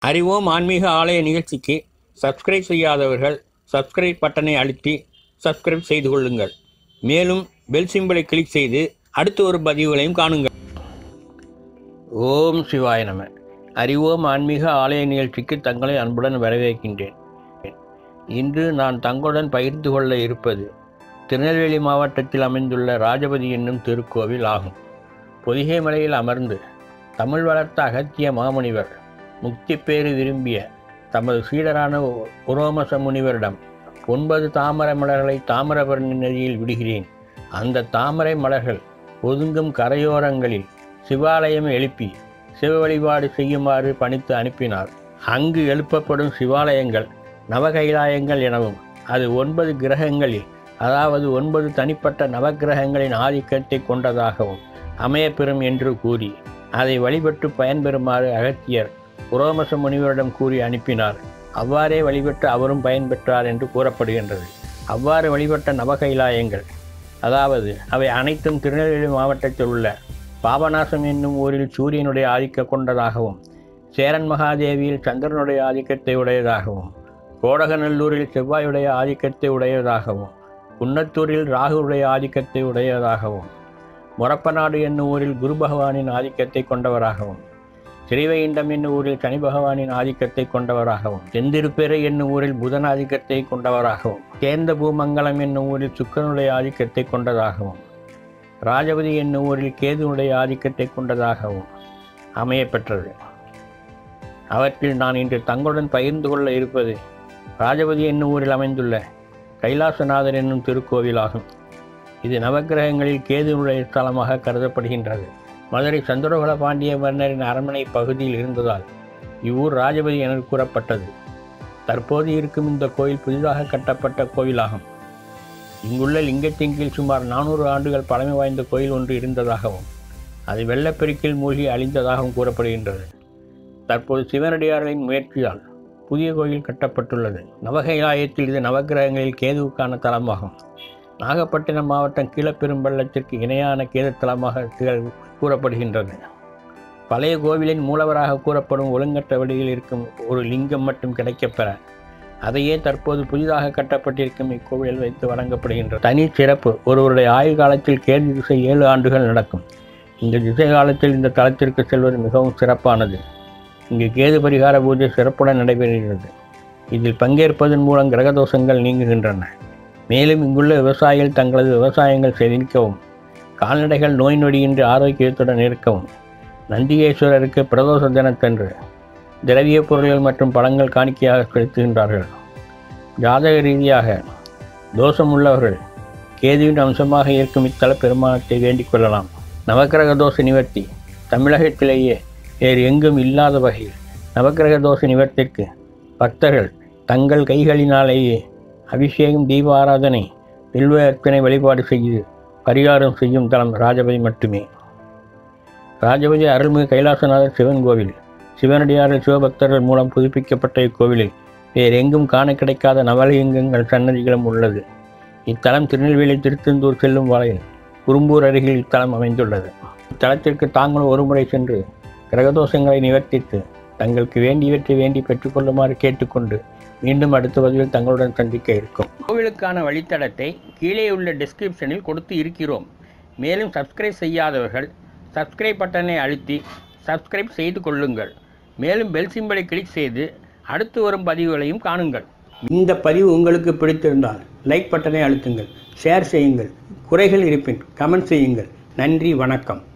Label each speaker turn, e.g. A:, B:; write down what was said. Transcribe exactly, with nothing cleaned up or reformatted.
A: அறிவோம் ஆன்மீக ஆலய நிகழ்ச்சிக்கு சப்ஸ்கிரைப் செய்யாதவர்கள் சப்ஸ்கிரைப் பட்டனை அழுத்தி சப்ஸ்கிரைப் செய்து கொள்ளுங்கள். மேலும் பெல் சிம்பலை கிளிக் செய்து அடுத்து ஒரு பதிவுகளையும் காணுங்கள். ஓம் சிவாய நம. அறிவோம் ஆன்மீக ஆலய நிகழ்ச்சிக்கு தங்களை அன்புடன் வரவேற்கின்றேன். இன்று நான் தங்களுடன் பகிர்ந்து கொள்ள இருப்பது திருநெல்வேலி மாவட்டத்தில் அமைந்துள்ள ராஜபதி என்னும் திருக்கோவில் ஆகும். பொதிகை மலையில் அமர்ந்து தமிழ் வளர்த்த அகத்திய மாமுனிவர் முக்தி பேறு விரும்பிய தமது சீடரான உரோமச முனிவரிடம் ஒன்பது தாமரை மலர்களை தாமிரபரணி நதியில் விடுகிறேன். அந்த தாமரை மலர்கள் ஒதுங்கும் கரையோரங்களில் சிவாலயம் எழுப்பி சிவ வழிபாடு செய்யுமாறு பணித்து அனுப்பினார். அங்கு எழுப்பப்படும் சிவாலயங்கள் நவகைலாயங்கள் எனவும் அது ஒன்பது கிரகங்களில் அதாவது ஒன்பது தனிப்பட்ட நவக்கிரகங்களின் ஆதிக்கத்தை கொண்டதாகவும் அமையப்பெறும் என்று கூறி அதை வழிபட்டு பயன்பெறுமாறு அகத்தியர் உரோமச முனிவரிடம் கூறி அனுப்பினார். அவ்வாறே வழிபட்டு அவரும் பயன்பெற்றார் என்று கூறப்படுகின்றது. அவ்வாறு வழிபட்ட நவகைலாயங்கள் அதாவது அவை அனைத்தும் திருநெல்வேலி மாவட்டத்தில் உள்ள பாபநாசம் என்னும் ஊரில் சூரியனுடைய ஆதிக்கம் கொண்டதாகவும், சேரன் மகாதேவியில் சந்திரனுடைய ஆதிக்கத்தை உடையதாகவும், கோடகநல்லூரில் செவ்வாயுடைய ஆதிக்கத்தை உடையதாகவும், குன்னத்தூரில் ராகுடைய ஆதிக்கத்தை உடையதாகவும், மொரப்பநாடு என்னும் ஊரில் குரு பகவானின் ஆதிக்கத்தை கொண்டவராகவும், ஸ்ரீவைகுண்டம் என்னும் ஊரில் சனி பகவானின் ஆதிக்கத்தை கொண்டவராகவும், செந்திருப்பேரை என்னும் ஊரில் புதன் ஆதிக்கத்தை கொண்டவராகவும், சேர்ந்த பூமங்கலம் என்னும் ஊரில் சுக்கிரனுடைய ஆதிக்கத்தை கொண்டதாகவும், ராஜபதி என்னும் ஊரில் கேதுனுடைய ஆதிக்கத்தை கொண்டதாகவும் அமையப்பெற்றது. அவற்றில் நான் இன்று தங்களுடன் பகிர்ந்து கொள்ள இருப்பது ராஜபதி என்னும் ஊரில் அமைந்துள்ள கைலாசநாதர் என்னும் திருக்கோவிலாகும். இது நவக்கிரகங்களில் கேதுனுடைய ஸ்தலமாக கருதப்படுகின்றது. மதுரை சந்திரகுல பாண்டிய மன்னரின் அரண்மனை பகுதியில் இருந்ததால் இவ்வூர் ராஜபதி என கூறப்பட்டது. தற்போது இருக்கும் இந்த கோயில் புதிதாக கட்டப்பட்ட கோவிலாகும். இங்குள்ள லிங்கத்தின் கீழ் சுமார் நானூறு ஆண்டுகள் பழமை வாய்ந்த கோயில் ஒன்று இருந்ததாகவும் அது வெள்ளப்பெருக்கில் மூழ்கி அழிந்ததாகவும் கூறப்படுகின்றது. தற்போது சிவனடியார்களின் முயற்சியால் புதிய கோயில் கட்டப்பட்டுள்ளது. நவகைலாயத்தில் இது நவக்கிரகங்களில் கேதுவுக்கான தலமாகும். நாகப்பட்டினம் மாவட்டம் கீழப்பெரும்பள்ளத்திற்கு இணையான கேது தலமாக திகழ் கூறப்படுகின்றது. பழைய கோவிலின் மூலவராக கூறப்படும் ஒழுங்கற்ற வடிவில் இருக்கும் ஒரு லிங்கம் மட்டும் கிடைக்கப்பெற அதையே தற்போது புதிதாக கட்டப்பட்டிருக்கும் இக்கோவிலில் வைத்து வழங்கப்படுகின்றது. தனி சிறப்பு ஒருவருடைய ஆயுள் காலத்தில் கேது திசை ஏழு ஆண்டுகள் நடக்கும். இந்த திசை காலத்தில் இந்த தலத்திற்கு செல்வது மிகவும் சிறப்பானது. இங்கு கேது பரிகார பூஜை சிறப்புடன் நடைபெறுகிறது. இதில் பங்கேற்பதன் மூலம் கிரகதோஷங்கள் நீங்குகின்றன. மேலும் இங்குள்ள விவசாயிகள் தங்களது விவசாயங்கள் செழிக்கவும், கால்நடைகள் நோய் நொடியின்றி ஆரோக்கியத்துடன் இருக்கவும் நந்திகேஸ்வரருக்கு பிரதோஷ தினத்தன்று திரவிய பொருள்கள் மற்றும் பழங்கள் காணிக்கையாக செலுத்துகின்றார்கள். ஜாதக ரீதியாக தோஷம் உள்ளவர்கள் கேதுவின் அம்சமாக இருக்கும் இத்தல பெருமானத்தை வேண்டிக் கொள்ளலாம். நவக்கிரக தோஷ நிவர்த்தி தமிழகத்திலேயே வேறு எங்கும் இல்லாத வகையில் நவக்கிரக தோஷ நிவர்த்திற்கு பக்தர்கள் தங்கள் கைகளினாலேயே அபிஷேகம், தீப ஆராதனை, வில்வ அர்ச்சனை வழிபாடு செய்து பரிகாரம் செய்யும் தலம் ராஜபதி மட்டுமே. ராஜபதி அருள்மிகு கைலாசநாதர் சிவன் கோவில் சிவனடியார்கள் சிவபக்தர்கள் மூலம் புதுப்பிக்கப்பட்ட இக்கோவிலில் வேறு எங்கும் காண கிடைக்காத நவலிங்கங்கள் சன்னதிகளும் உள்ளது. இத்தலம் திருநெல்வேலி திருச்செந்தூர் செல்லும் வரையில் குறும்பூர் அருகில் இத்தலம் அமைந்துள்ளது. இத்தலத்திற்கு தாங்களும் ஒருமுறை சென்று கிரகதோஷங்களை நிவர்த்தித்து தங்களுக்கு வேண்டியவற்றை வேண்டி பெற்றுக்கொள்ளுமாறு கேட்டுக்கொண்டு மீண்டும் அடுத்த பதிவில் தங்களுடன் சந்திக்க இருக்கும். கோவிலுக்கான வழித்தடத்தை கீழே உள்ள டிஸ்கிரிப்ஷனில் கொடுத்து இருக்கிறோம். மேலும் சப்ஸ்கிரைப் செய்யாதவர்கள் சப்ஸ்கிரைப் பட்டனை அழுத்தி சப்ஸ்கிரைப் செய்து கொள்ளுங்கள். மேலும் பெல் சிம்பலை கிளிக் செய்து அடுத்து வரும் பதிவுகளையும் காணுங்கள். இந்த பதிவு உங்களுக்கு பிடித்திருந்தால் லைக் பட்டனை அழுத்துங்கள், ஷேர் செய்யுங்கள், குறைகள் இருப்பின் கமெண்ட் செய்யுங்கள். நன்றி, வணக்கம்.